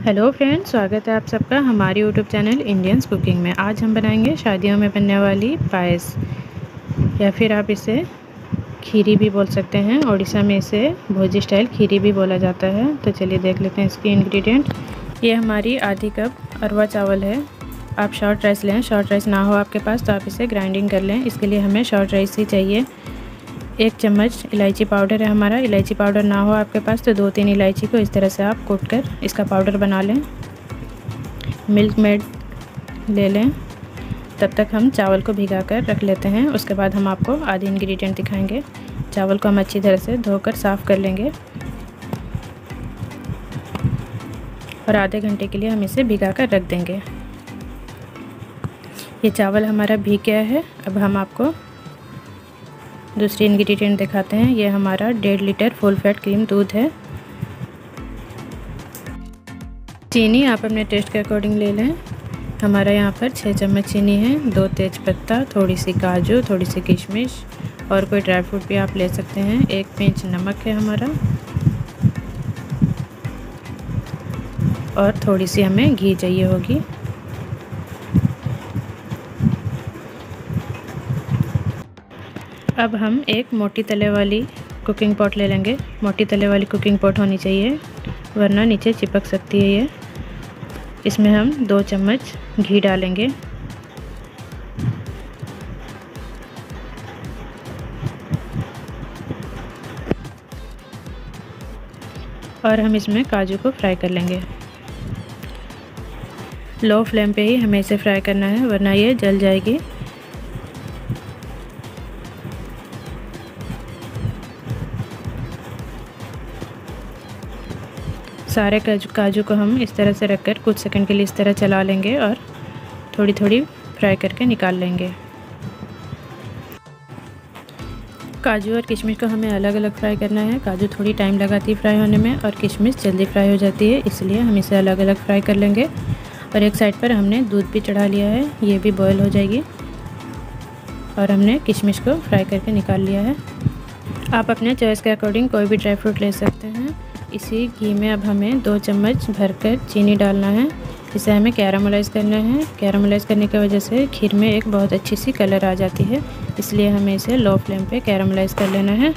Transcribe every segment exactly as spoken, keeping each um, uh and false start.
Hello friends, स्वागत है आप सबका हमारे यूट्यूब चैनल इंडियंस कुकिंग में। आज हम बनाएंगे शादियों में बनने वाली पायस, या फिर आप इसे खीरी भी बोल सकते हैं। उड़ीसा में इसे भोजी स्टाइल खीरी भी बोला जाता है। तो चलिए देख लेते हैं इसके इंग्रेडिएंट। ये हमारी आधी कप अरवा चावल है। आप शॉर्ट राइस लें, शॉर्ट राइस ना हो आपके पास तो आप इसे ग्राइंडिंग कर लें। इसके लिए हमें शॉर्ट राइस ही चाहिए। एक चम्मच इलायची पाउडर है हमारा। इलायची पाउडर ना हो आपके पास तो दो तीन इलायची को इस तरह से आप कूट कर इसका पाउडर बना लें। मिल्क मेड ले लें। तब तक हम चावल को भिगा कर रख लेते हैं। उसके बाद हम आपको आधे इंग्रेडिएंट दिखाएंगे। चावल को हम अच्छी तरह से धोकर साफ़ कर लेंगे और आधे घंटे के लिए हम इसे भिगा कर रख देंगे। ये चावल हमारा भीग गया है। अब हम आपको दूसरी इंग्रेडिएंट दिखाते हैं। ये हमारा डेढ़ लीटर फुल फैट क्रीम दूध है। चीनी आप अपने टेस्ट के अकॉर्डिंग ले लें। हमारा यहाँ पर छः चम्मच चीनी है। दो तेज पत्ता, थोड़ी सी काजू, थोड़ी सी किशमिश और कोई ड्राई फ्रूट भी आप ले सकते हैं। एक पिंच नमक है हमारा और थोड़ी सी हमें घी चाहिए होगी। अब हम एक मोटी तले वाली कुकिंग पॉट ले लेंगे। मोटी तले वाली कुकिंग पॉट होनी चाहिए, वरना नीचे चिपक सकती है ये। इसमें हम दो चम्मच घी डालेंगे और हम इसमें काजू को फ्राई कर लेंगे। लो फ्लेम पे ही हमें इसे फ्राई करना है, वरना ये जल जाएगी। सारे काजू काजू को हम इस तरह से रखकर कुछ सेकंड के लिए इस तरह चला लेंगे और थोड़ी थोड़ी फ्राई करके निकाल लेंगे। काजू और किशमिश को हमें अलग अलग फ्राई करना है। काजू थोड़ी टाइम लगाती है फ्राई होने में और किशमिश जल्दी फ्राई हो जाती है, इसलिए हम इसे अलग अलग फ्राई कर लेंगे। और एक साइड पर हमने दूध भी चढ़ा लिया है, ये भी बॉयल हो जाएगी और हमने किशमिश को फ्राई करके निकाल लिया है। आप अपने चॉइस के अकॉर्डिंग कोई भी ड्राई फ्रूट ले सकते हैं। इसी घी में अब हमें दो चम्मच भरकर चीनी डालना है। इसे हमें कैरामलाइज़ करना है। कैरामलाइज़ करने की वजह से खीर में एक बहुत अच्छी सी कलर आ जाती है, इसलिए हमें इसे लो फ्लेम पे कैरामलाइज़ कर लेना है।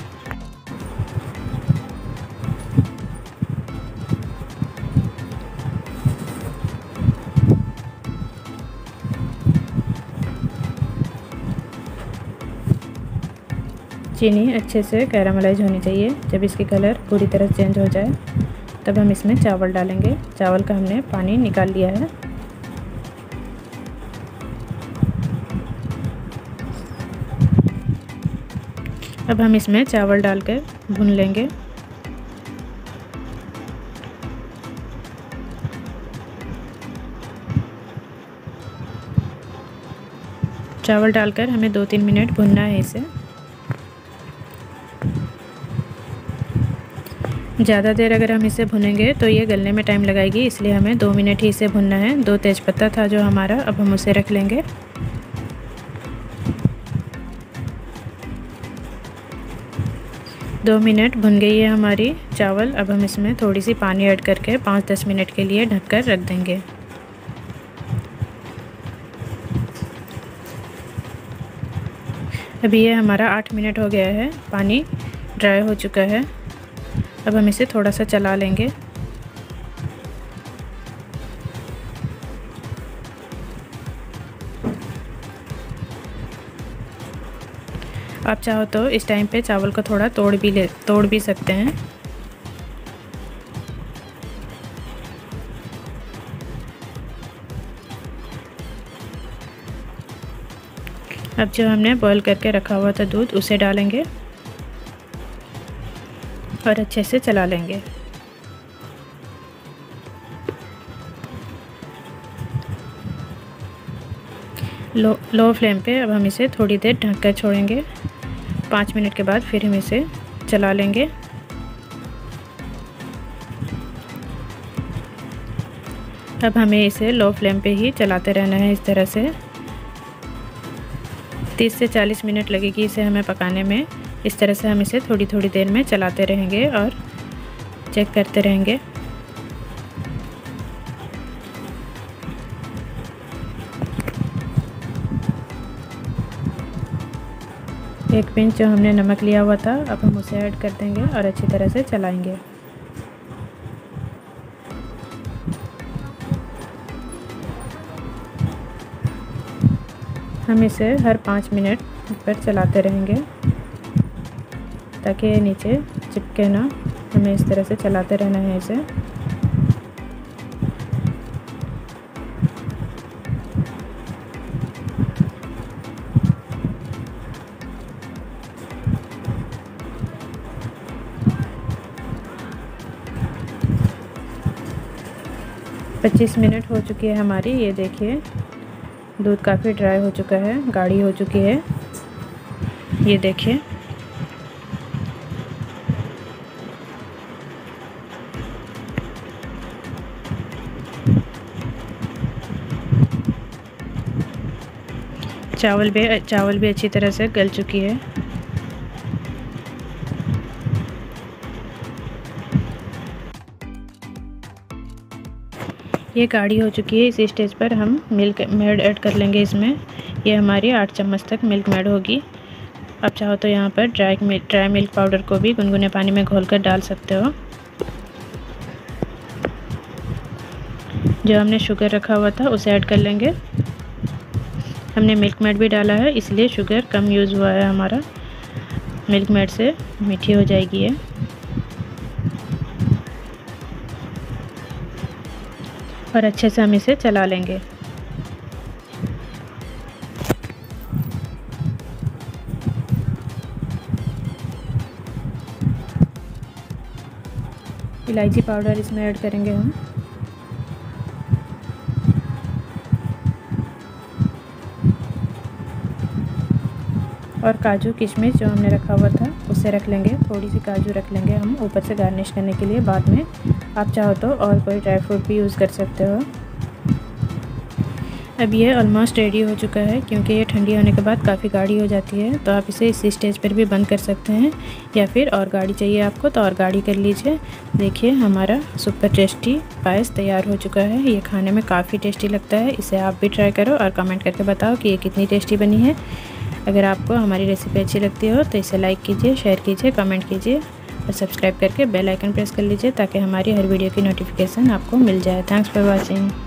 चीनी अच्छे से कैरामलाइज होनी चाहिए। जब इसकी कलर पूरी तरह चेंज हो जाए तब हम इसमें चावल डालेंगे। चावल का हमने पानी निकाल लिया है। अब हम इसमें चावल डालकर भून लेंगे। चावल डालकर हमें दो तीन मिनट भूनना है इसे। ज़्यादा देर अगर हम इसे भुनेंगे तो ये गलने में टाइम लगाएगी, इसलिए हमें दो मिनट ही इसे भुनना है। दो तेज़पत्ता था जो हमारा, अब हम उसे रख लेंगे। दो मिनट भुन गई है हमारी चावल। अब हम इसमें थोड़ी सी पानी ऐड करके पाँच दस मिनट के लिए ढककर रख देंगे। अभी ये हमारा आठ मिनट हो गया है, पानी ड्राई हो चुका है। अब हम इसे थोड़ा सा चला लेंगे। आप चाहो तो इस टाइम पे चावल को थोड़ा तोड़ भी ले तोड़ भी सकते हैं। अब जो हमने बॉईल करके रखा हुआ था दूध, उसे डालेंगे और अच्छे से चला लेंगे। लो लो फ्लेम पे अब हम इसे थोड़ी देर ढक कर छोड़ेंगे। पाँच मिनट के बाद फिर हम इसे चला लेंगे। अब हमें इसे लो फ्लेम पे ही चलाते रहना है इस तरह से। तीस से चालीस मिनट लगेगी इसे हमें पकाने में। इस तरह से हम इसे थोड़ी थोड़ी देर में चलाते रहेंगे और चेक करते रहेंगे। एक पिंच जो हमने नमक लिया हुआ था अब हम उसे ऐड कर देंगे और अच्छी तरह से चलाएंगे। हम इसे हर पाँच मिनट पर चलाते रहेंगे ताकि ये नीचे चिपके ना। हमें इस तरह से चलाते रहना है इसे। पच्चीस मिनट हो चुकी है हमारी। ये देखिए दूध काफ़ी ड्राई हो चुका है, गाढ़ी हो चुकी है। ये देखिए चावल भी चावल भी अच्छी तरह से गल चुकी है। ये गाढ़ी हो चुकी है। इस स्टेज पर हम मिल्क मेड ऐड कर लेंगे इसमें। ये हमारी आठ चम्मच तक मिल्क मेड होगी। आप चाहो तो यहाँ पर dry milk dry milk powder को भी गुनगुने पानी में घोलकर डाल सकते हो। जो हमने शुगर रखा हुआ था उसे ऐड कर लेंगे। हमने मिल्क मेड भी डाला है इसलिए शुगर कम यूज़ हुआ है हमारा। मिल्क मेड से मीठी हो जाएगी ये। और अच्छे से हम इसे चला लेंगे। इलायची पाउडर इसमें ऐड करेंगे हम। और काजू किशमिश जो हमने रखा हुआ था उसे रख लेंगे। थोड़ी सी काजू रख लेंगे हम ऊपर से गार्निश करने के लिए बाद में। आप चाहो तो और कोई ड्राई फ्रूट भी यूज़ कर सकते हो। अब ये ऑलमोस्ट रेडी हो चुका है क्योंकि ये ठंडी होने के बाद काफ़ी गाढ़ी हो जाती है। तो आप इसे इस स्टेज पर भी बंद कर सकते हैं या फिर और गाढ़ी चाहिए आपको तो और गाढ़ी कर लीजिए। देखिए हमारा सुपर टेस्टी पायस तैयार हो चुका है। ये खाने में काफ़ी टेस्टी लगता है। इसे आप भी ट्राई करो और कमेंट करके बताओ कि ये कितनी टेस्टी बनी है। अगर आपको हमारी रेसिपी अच्छी लगती हो तो इसे लाइक कीजिए, शेयर कीजिए, कमेंट कीजिए और सब्सक्राइब करके बेल आइकन प्रेस कर लीजिए ताकि हमारी हर वीडियो की नोटिफिकेशन आपको मिल जाए। Thanks for watching.